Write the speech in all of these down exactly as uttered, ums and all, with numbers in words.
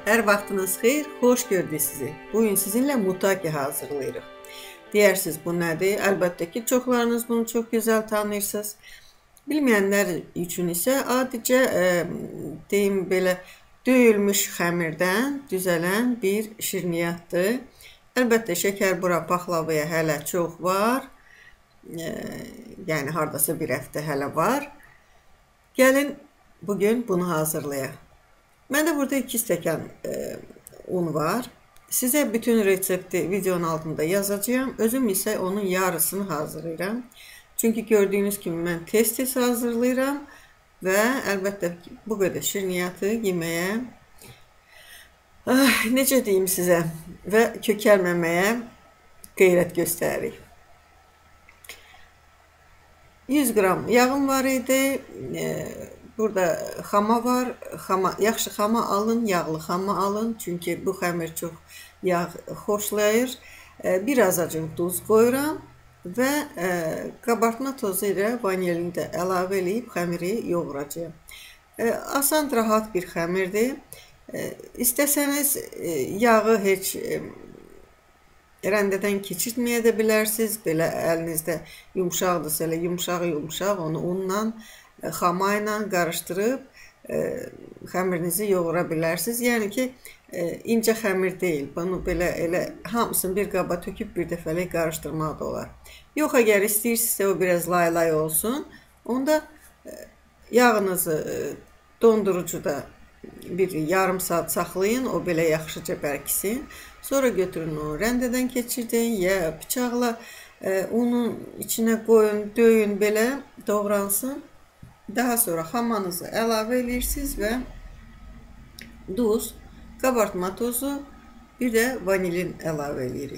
Hər vaxtınız xeyir, xoş gördük sizi. Bugün sizinlə mutaki hazırlayırıq. Deyirsiniz bu nədir? Əlbəttə ki, çoxlarınız bunu çox gözəl tanıyırsınız. Bilməyənlər üçün isə adicə e, deyim belə döyülmüş xəmirdən düzələn bir şirniyyatdır. Əlbəttə şəkər bura paxlavaya hələ çox var. E, yəni hardasa bir həftə hələ var. Gəlin bugün bunu hazırlayaq. Məndə burada iki stəkan e, un var. Sizə bütün resepti videonun altında yazacağım. Özüm isə onun yarısını hazırlayıram. Çünki gördüyünüz kimi mən tez-tez hazırlayıram və əlbəttə bu qədər şirniyyatı yeməyə ah, necə deyim sizə və kökəlməməyə qeyrət göstəririk. yüz qram yağım var idi. E, Burada xama var. Xama, yaxşı xama alın, yağlı xama alın. Çünki bu xəmir çox yağ xoşlayır. E, bir azacıq duz qoyuram və e, qabartma tozu ilə vanilini də əlavə edib xəmiri yoğuracağam. E, asan, rahat bir xəmirdir. E, istəsəniz e, yağı heç e, rəndədən keçirtməyə də bilərsiniz. Belə əlinizdə yumşaqdırsa, elə yumşaq-yumşaq onu unla xama ilə qarışdırıb e, xəmirinizi yoğura bilərsiniz. Yəni ki, e, incə xəmir deyil. Bunu belə elə hamısını bir qaba töküb bir dəfəlik qarışdırmaq da olar. Yox, əgər istəyirsinizsə o biraz lay-lay olsun, onda e, yağınızı e, dondurucuda bir yarım saat saxlayın, o belə yaxşıca bərkisin. Sonra götürün onu rəndədən keçirdin, ya bıçaqla e, unun içinə qoyun, döyün, belə doğransın. Daha sonra xamanızı əlavə edirsiniz və duz, qabartma tozu, bir də vanilin əlavə edirik.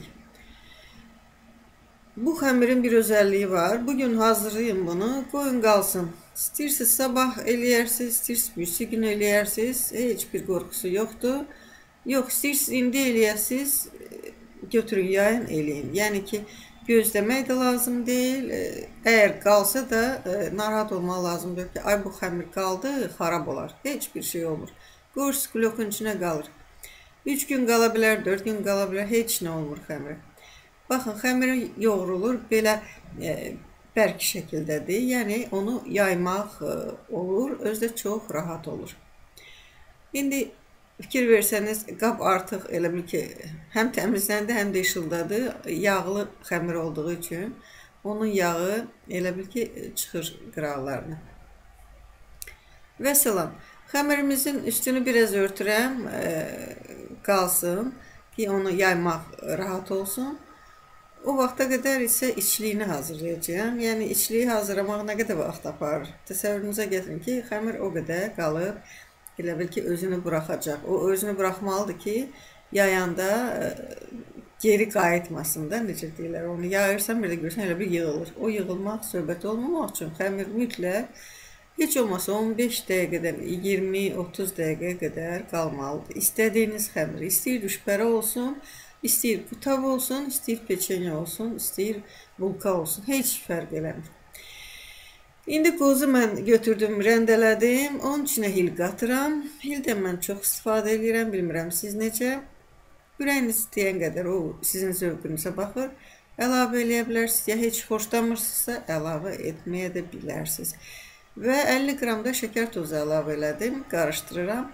Bu xəmirin bir özəlliyi var. Bugün hazırlayın bunu, qoyun qalsın. İstəyirsiniz sabah eləyərsiniz, istəyirsiniz birisi gün eləyərsiniz. Heç bir qorxusu yoxdur. Yox, istəyirsiniz indi eləyəsiniz, götürün yayın eləyin. Yəni ki, gözləmək də lazım deyil. Əgər qalsa da narahat olmaq lazım deyil ki, ay bu xəmir qaldı, xarab olar. Heç bir şey olmur. Qoyursunuz klokun içinə qalır. üç gün qala bilər, dörd gün qala bilər, heç nə olmur xəmir. Baxın, xəmir yoğrulur, belə e, bərk şəkildədir. Yəni onu yaymaq e, olur, özdə çox rahat olur. İndi fikir versəniz, qab artıq elə bil ki, həm təmizləndi, həm də işıldadı. Yağlı xəmir olduğu üçün onun yağı elə bil ki, çıxır qıraqlarına. Və salam. Xəmirimizin üstünü biraz örtürəm, e, qalsın ki, onu yaymaq rahat olsun. O vaxta qədər isə içliyini hazırlayacağım. Yəni, içliyi hazırlamaq nə qədər vaxt aparır? Təsəvvürünüzə gətirin ki, xəmir o qədər qalıb. Elə bil ki, özünü buraxacaq. O özünü buraxmalıdır ki, yayanda e, geri qayıtmasın da, necə deyirlər. Onu yayırsan, bir də görsən, elə bir yığılır. O yığılmaq, söhbət olmamaq üçün xəmir mütləq, heç olmasa on beş dəqiqədən iyirmi otuz dəqiqə qədər qalmalıdır. İstədiyiniz xəmir, istəyir düşbərə olsun, istəyir qutab olsun, istəyir peçenya olsun, istəyir bulka olsun. Heç fərq eləmir. İndi qozu mən götürdüm, rəndələdim. Onun içinə hil qatıram. Hildən mən çox istifadə edirəm, bilmirəm siz necə. Ürəyiniz istəyən qədər, o sizin zövqünüzə baxır. Əlavə eləyə bilərsiniz, ya heç xoşlamırsınızsa əlavə etməyə də bilərsiniz. Və əlli qram da şəkər tozu əlavə elədim, qarışdırıram.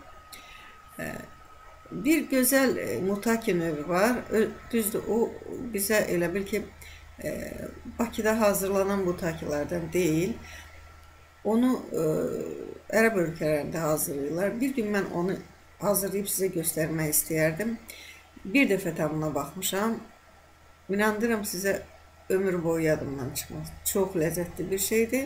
Bir gözəl mutaki növü var. Düzdür, o bizə elə bil ki, Bakıda hazırlanan mutakilərdən deyil. Onu e, ərəb ölkələrində hazırlayırlar. Bir gün mən onu hazırlayıb sizə göstərmək istəyərdim. Bir dəfə tadına baxmışam. İnandırım sizə, ömür boyu yadımdan çıxmaz. Çox ləzzətli bir şeydir.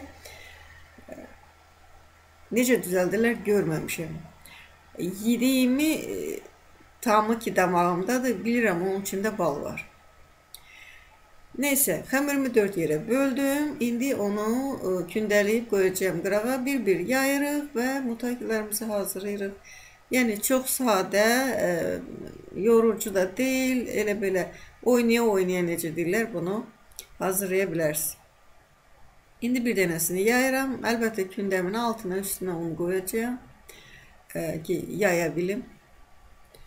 Necə düzəldirlər görməmişəm. Yediyimi e, tamı ki damağımdadır, bilirəm onun içində bal var. Neysə, xəmirimi dörd yerə böldüm. İndi onu e, kündəliyib qoyacağım qırağa. Bir-bir yayırıq və mutakilərimizi hazırlayırıq. Yəni, çox sadə, e, yorucu da deyil. Elə belə oynaya-oynaya necə deyirlər, bunu hazırlaya bilərsiniz. İndi bir dənəsini yayıram. Əlbəttə, kündəmin altına, üstünə un qoyacağım e, ki, yaya bilim.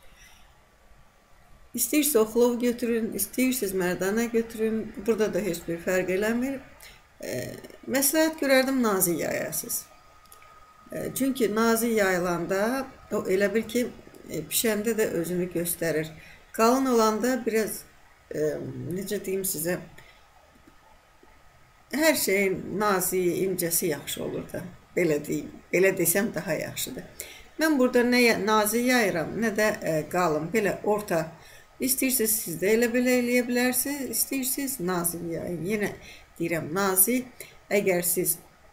İstəyirsə oxlov götürün, istəyirsiniz mərdana götürün. Burada da heç bir fərq eləmir. E, məsləhət görərdim nazik yayasız. E, çünki nazik yayılanda o elə bil ki e, pişəndə də özünü göstərir. Qalın olanda biraz e, necə deyim sizə, hər şeyin nazik, incəsi yaxşı olur da. Belə deyim, belə desəm daha yaxşıdır. Mən burada nə nazik yayıram, nə də e, qalın, belə orta. İstəyirsiniz siz də elə belə eləyə bilərsiniz, istəyirsiniz nazik yayın. Yenə deyirəm nazik, əgər siz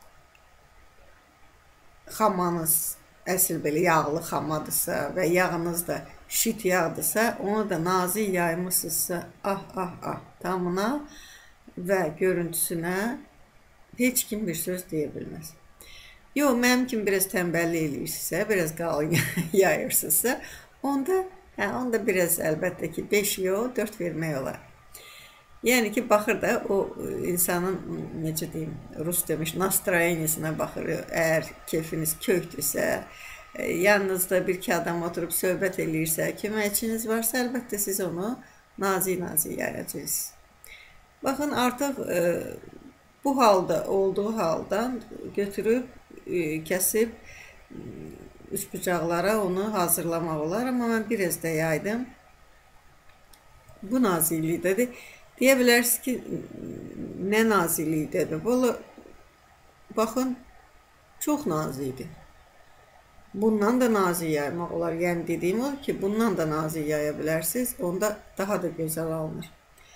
xamanız əsl belə yağlı xamadırsa və yağınız da şit yağdırsa, onu da nazik yaymısınızsa, ah ah ah tamına və görüntüsünə heç kim bir söz deyə bilməz. Yox, mənim kimi biraz tənbəllik eləyirsinizsə, biraz qalın yayırsınızsa, onda hə, onda biraz əlbəttə ki beş yox, dörd vermək olar. Yəni ki, baxır da o insanın, necə deyim, Rus demiş, nastroyeniyasına baxır. Əgər keyfiniz kökdürsə, yanınızda bir iki adam oturub söhbət eləyirsə, köməkçiniz varsa, əlbəttə siz onu nazik-nazik yayacaqsınız. Baxın, artıq e, bu halda, olduğu haldan götürüb, e, kəsib, üç bucaqlara onu hazırlamaq olar. Amma mən biraz da yaydım. Bu naziklikdədir. Deyə bilərsiniz ki, nə naziklikdədir. Valla, baxın, çox nazikdir. Bundan da nazik yaymaq olar. Yəni, dediyim odur ki, bundan da nazik yaya bilərsiniz. Onda daha da gözəl alınır.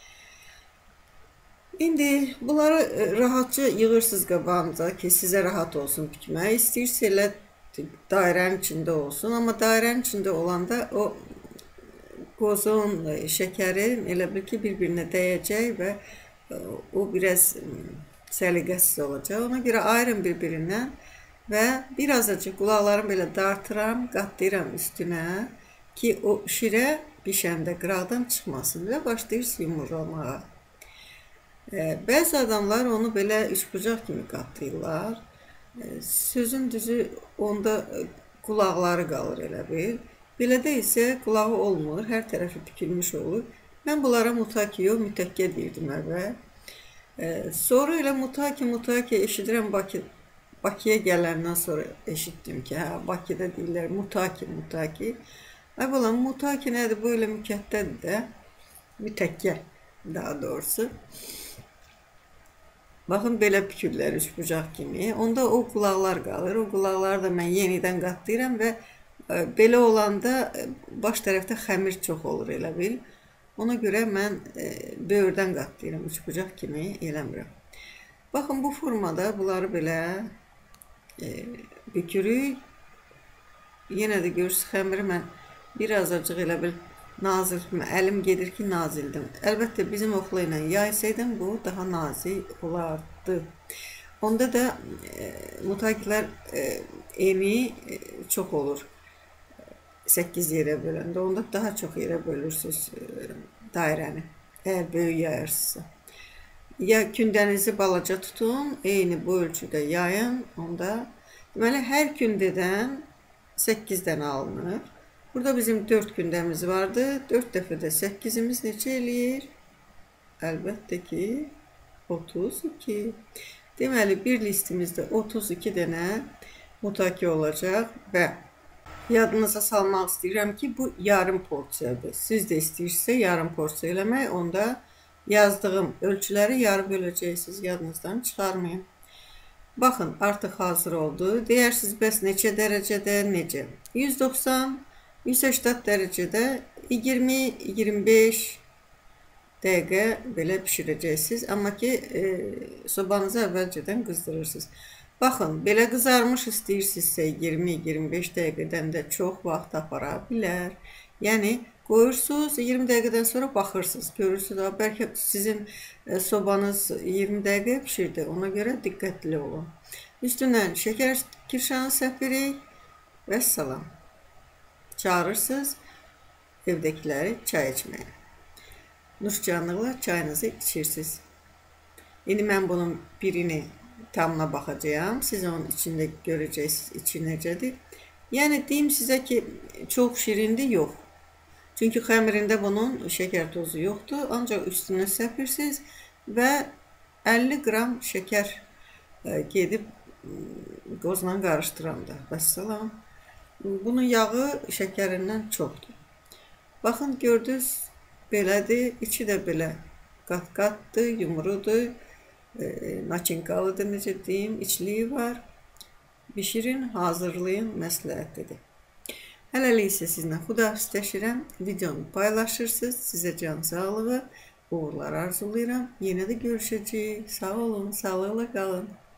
İndi bunları rahatca yığırsınız qabağınıza ki, sizə rahat olsun tikmək. İstəyirsə elə dairənin içində olsun. Amma dairənin içində olanda o qozun, şəkərin elə bil ki, bir-birinə dəyəcək və o biraz səliqəsiz olacaq. Ona görə ayırın bir-birindən və bir azacıq qulaqlarımı belə dartıram, qatlayıram üstünə ki, o şirə bişəndə qıraqdan çıxmasın və başlayırsınız yumurlamağa. Bəzi adamlar onu belə üçbucaq kimi qatlayırlar. Sözün düzü, onda qulaqları qalır elə bil. Belə də isə qulağı olmur, hər tərəfi tikilmiş olur. Mən bunlara mutaki yox, mütəkkə deyirdim əvvəl. Sonra elə mutaki, mutaki eşidirəm Bakı, Bakıya gələndən sonra eşitdim ki, hə, Bakıda deyirlər mutaki, mutaki. Ay balam, mutaki nədir? Bu elə mükəttədir də, mütəkkə daha doğrusu. Baxın, belə pükürlər üç bucaq kimi. Onda o qulaqlar qalır. O qulaqları da mən yenidən qatlayıram və belə olanda baş tərəfdə xəmir çox olur elə bil. Ona görə mən böyürdən qatlayıram, üç bucaq kimi eləmirəm. Baxın, bu formada bunları belə e, bükürük. Yenə də görürsünüz, xəmiri mən bir azacıq elə bil nazil kimi, əlim gedir ki, nazildim. Əlbəttə, bizim oxla ilə yaysaydım, bu daha nazik olardı. Onda da e, mutakilər e, eni e, çox olur. səkkiz yerə böləndə, onda daha çox yerə bölürsünüz dairəni, əgər böyük yayırsınızsa. Ya kündənizi balaca tutun, eyni bu ölçüdə yayın, onda deməli, hər kündədən səkkiz dənə alınır. Burada bizim dörd kündəmiz vardı, dörd dəfədə səkkizimiz neçə eləyir? Əlbəttə ki, otuz iki. Deməli, bir listimizdə otuz iki dənə mutaki olacaq və yadınıza salmaq istəyirəm ki, bu yarım porsiyadır. Siz də istəyirsə yarım porsiya eləmək, onda yazdığım ölçüləri yarı böləcəksiniz, yadınızdan çıxarmayın. Baxın, artıq hazır oldu. Deyirsiniz, bəs neçə dərəcədə, necə? yüz doxsan, yüz səksən dərəcədə iyirmi iyirmi beş dəqiqə belə pişirəcəksiniz. Amma ki, e, sobanızı əvvəlcədən qızdırırsınız. Baxın, belə qızarmış istəyirsinizsə iyirmi iyirmi beş dəqiqədən də çox vaxt apara bilər. Yəni, qoyursunuz, iyirmi dəqiqədən sonra baxırsınız, görürsünüz. Bəlkə sizin sobanız iyirmi dəqiqə pişirdi, ona görə diqqətli olun. Üstündən şəkər kirşanı səpirik və salam. Çağırırsınız evdəkiləri çay içməyə. Nuşcanlıqla çayınızı içirsiniz. İndi mən bunun birini tamına baxacağım. Siz onun içində görəcəksiniz, içi necədir. Yəni, deyim sizə ki, çox şirindir, yox. Çünki xəmirində bunun şəkər tozu yoxdur. Ancaq üstünə səpirsiniz və əlli qram şəkər gedib qozla qarışdıranda. Vəssalam. Bunun yağı şəkərindən çoxdur. Baxın, gördünüz, belədir. İçi də belə qat-qatdır, yumrudur, e, naçinkalıdır, necə deyim, içliyi var. Bişirin, hazırlayın, məsləhətlidir. Hələlik isə sizlə xudahafizləşirəm. Videonu paylaşırsınız. Sizə can sağlığı, uğurlar arzulayıram. Yenə də görüşəcəyik. Sağ olun, sağlıqla qalın.